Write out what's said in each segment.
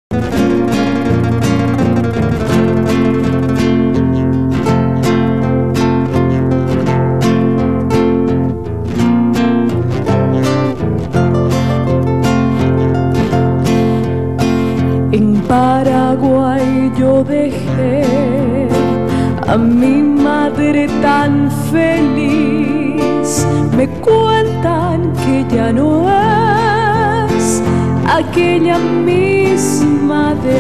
En Paraguay yo dejé a mi madre tan feliz. Me cuentan que ya no es aquella misma de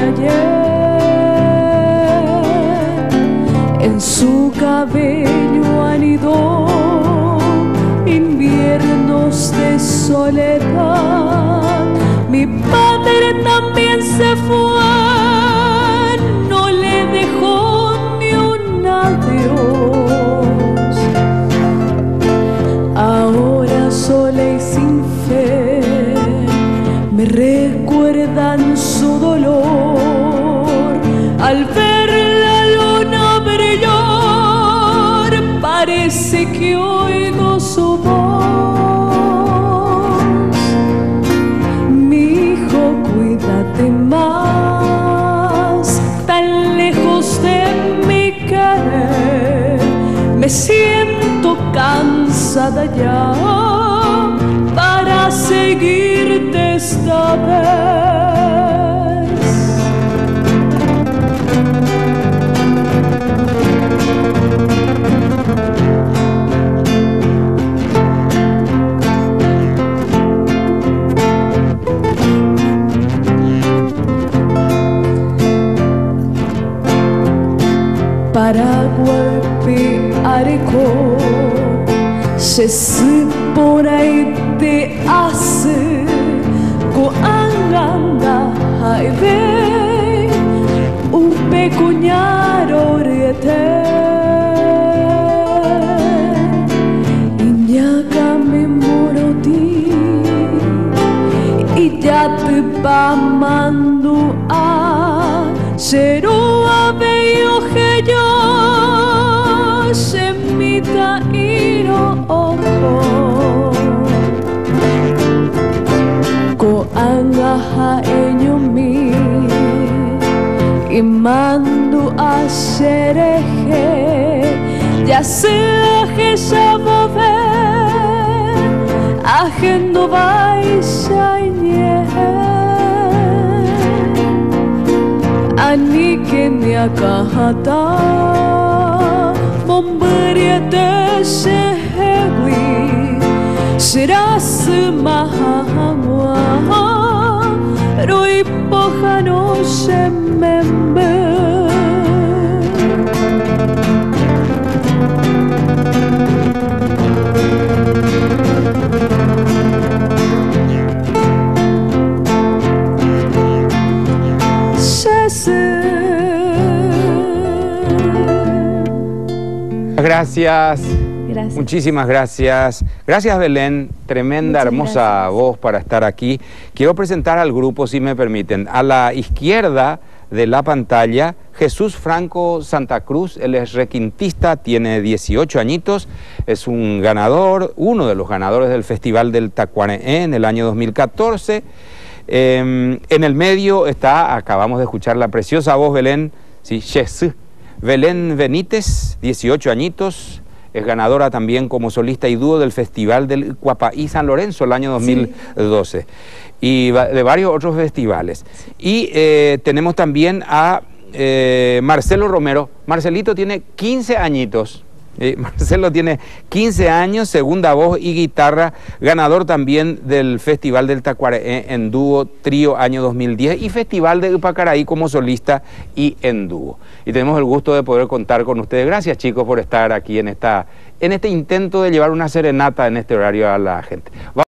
ayer. En su cabello anidó inviernos de soledad. Mi padre también se fue, no le dejó ni un adiós. Ahora sola y sin fe me recuerdan su dolor. Al ver la luna brillar, parece que oigo su voz. Cuídate más, tan lejos de mi querer. Me siento cansada ya para seguirte esta vez. Paraguay pi ariko se poray te hace ko anganda haide upe kuñaro riete iñaka me moroti y ya te va mandu a cero abeyo que yo semita iro oko ko angaha enyomi imandu a sereje ya sea que sabove agendo vai sañe ani kenya kahata memberi tesehewi será semahangwa roi pohano semembe. Gracias. Gracias. Muchísimas gracias. Gracias, Belén. Tremenda, Muchas hermosa gracias. voz para estar aquí. Quiero presentar al grupo, si me permiten. A la izquierda de la pantalla, Jesús Franco Santa Cruz. Él es requintista, tiene 18 añitos. Es un ganador, uno de los ganadores del Festival del Tacuareé en el año 2014. En el medio está, acabamos de escuchar la preciosa voz, Belén, sí, Jesús. Belén Benítez, 18 añitos, es ganadora también como solista y dúo del Festival del Cuapaí San Lorenzo el año 2012 y de varios otros festivales. Y tenemos también a Marcelo Romero. Marcelito tiene 15 añitos. Marcelo tiene 15 años, segunda voz y guitarra, ganador también del Festival del Tacuareé en dúo, trío año 2010 y Festival de Upacaraí como solista y en dúo. Y tenemos el gusto de poder contar con ustedes. Gracias, chicos, por estar aquí en este intento de llevar una serenata en este horario a la gente.